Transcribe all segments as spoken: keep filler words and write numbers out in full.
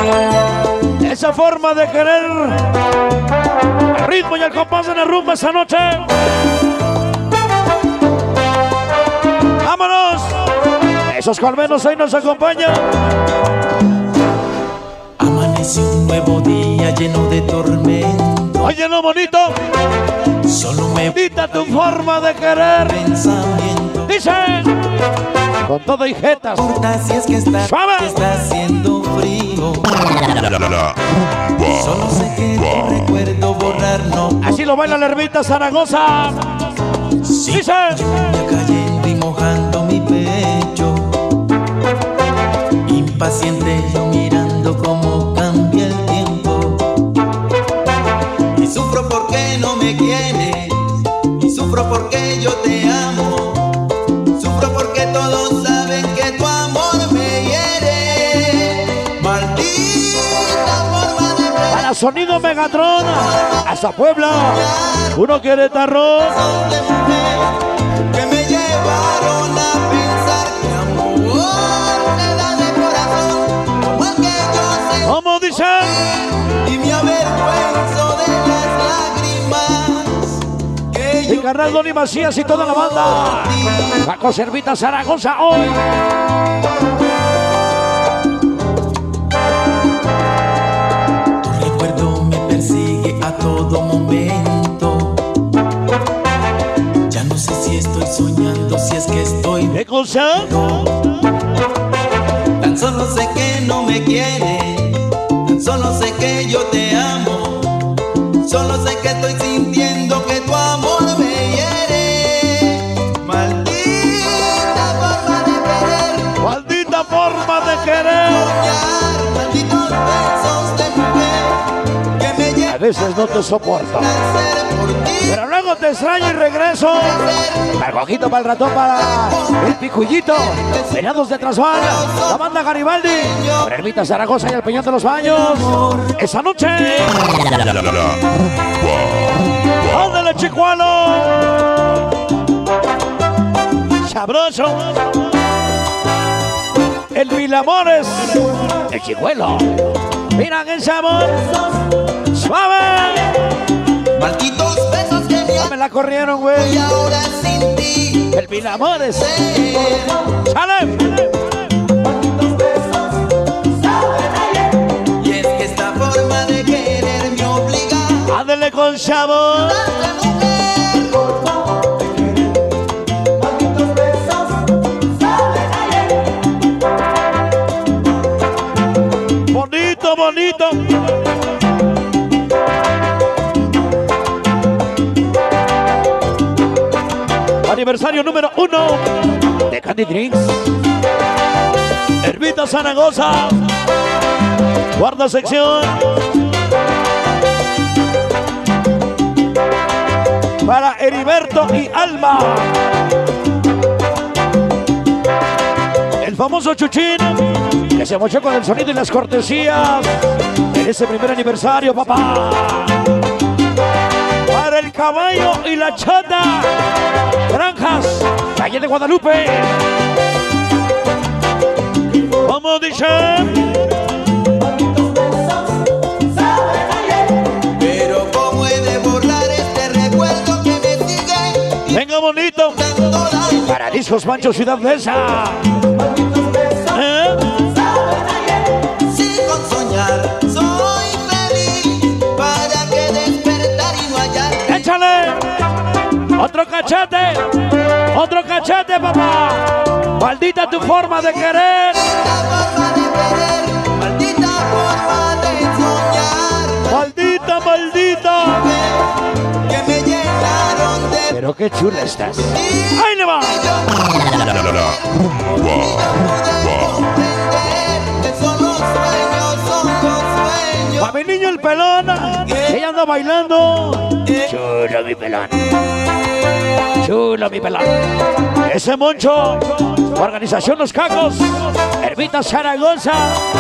Esa forma de querer. El ritmo y el compás en el rumbo esa noche. ¡Vámonos! Esos colmenos hoy nos acompañan. Amaneció un nuevo día lleno de tormento. Oye, no bonito. Solo me bonita tu forma de querer. Pensamiento. Dicen. Con todo y jetas. Si es que está, que está haciendo frío. Solo sé que tu recuerdo borrar no. Así lo baila la Hermita Zaragoza. Sí, dice. Lluvia cayendo y mojando mi pecho. Impaciente yo mirando cómo cambia el tiempo. Y sufro porque no me quieres. Y sufro porque yo te amo. Sufro porque todos saben que tu amor me hiere. Maldita forma de ver. Para sonido Megatron, hasta Puebla. Uno quiere tarro. Que me llevaron a pensar que amor me da de corazón. Como el que yo sé. ¿Cómo dicen? Y me avergüenzo de las lágrimas que yo. Y carnal Donny Macías y toda la banda. Paco Hermita Zaragoza hoy. Tu recuerdo me persigue a todo momento. Ya no sé si estoy soñando, si es que estoy. ¿Qué cosa? Tan solo sé que no me quieres. Tan solo sé que yo te amo. Solo sé que estoy sintiendo que tu amor me hiere. Maldita forma de querer. Maldita forma de querer. Soñar, malditos besos de mujer que me llevan A veces no te soporto. a ser por ti. Pero luego te extraño y regreso. Para el Cojito, para el Ratón, para el Picullito. Venados de Trasval, la banda Garibaldi. Con Hermita Zaragoza y el Peñón de los Baños. Esa noche. ¡Ándale, chicualo! Sabroso. El Mil Amores. El chicuelo. Miran el sabor. Suave. Malditos besos que me Me la corrieron, güey. y ahora sin ti. El Mil Amores. ¡Sale! Y es que esta forma de querer me obliga Ándale con sabor. a la mujer. Bonito, bonito. Aniversario número uno de Candy Drinks. Hermita Zaragoza. Cuarta sección. Para Heriberto y Alma. El famoso Chuchín, que se mochó con el sonido y las cortesías en ese primer aniversario, papá. Para el Caballo y la Chata. Granjas, calle de Guadalupe. ¿Cómo dice? Pero cómo he de borrar este recuerdo que me sigue. Venga, bonito. Tanto daño. Para Discos Mancho Ciudad Besa. ¿Eh? Sí, con soñar soy feliz. ¿Para que despertar y no hallar? ¡Échale! ¡Otro cachete! ¡Otro cachete, papá! ¡Maldita tu forma de querer! Maldita forma de soñar. ¡Maldita, maldita! Que me llenaron de. Pero qué chula estás. ¡Ahí le va! A mi niño el pelón, ella anda bailando. Chulo mi pelón. Chulo mi pelón. Ese Moncho. Organización Los Cacos. Hermita Zaragoza.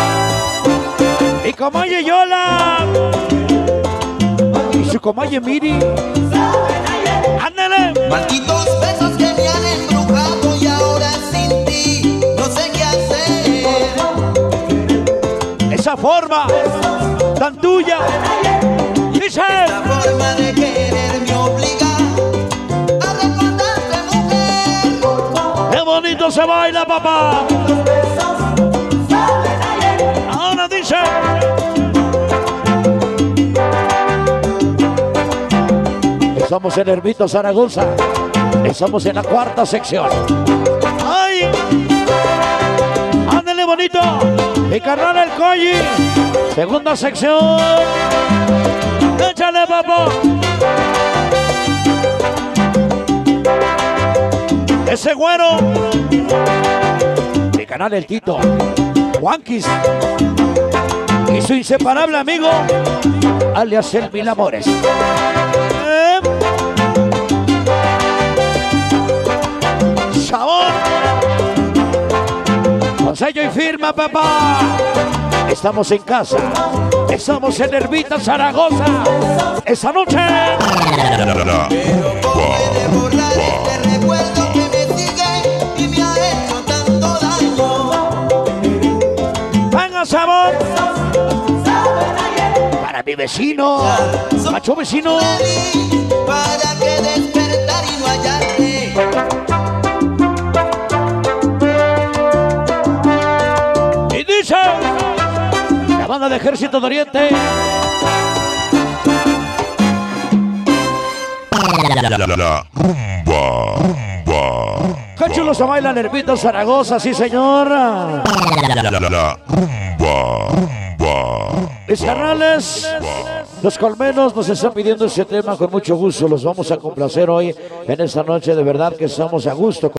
Y Comaye Yola. Y su Comaye Miri. ¡Ándale! Malditos besos que me han embrujado y ahora sin ti no sé qué hacer. esa forma tan tuya. Dice. Esa forma de quererme obliga a recordarte, mujer. Qué bonito se baila, papá. Ahora dice. Estamos en Hermito, Zaragoza. Estamos en la cuarta sección. ¡Ay! ¡Ándale bonito! Mi carnal el Colli. Segunda sección. ¡Échale, papá! Ese güero. Mi canal el Tito. Juanquis. Y su inseparable amigo, alias el Mil Amores. ¿Eh? Sabor. Con sello y firma, papá. Estamos en casa. Estamos en Hermita, Zaragoza. Esa noche. Pero ¿cómo he de borrar este recuerdo que me sigue y me ha hecho tanto daño? Venga, sabor. Para mi vecino. Macho vecino. Para que despertar y no hallarte. Y dice la banda de Ejército de Oriente. La, la, la, la, rumba, rumba. Qué chulo se baila en Hermito, Zaragoza, sí señor. La, la, la, la, rumba, rumba. Mis carnales, los colmenos nos están pidiendo ese tema con mucho gusto. Los vamos a complacer hoy en esta noche. De verdad que estamos a gusto.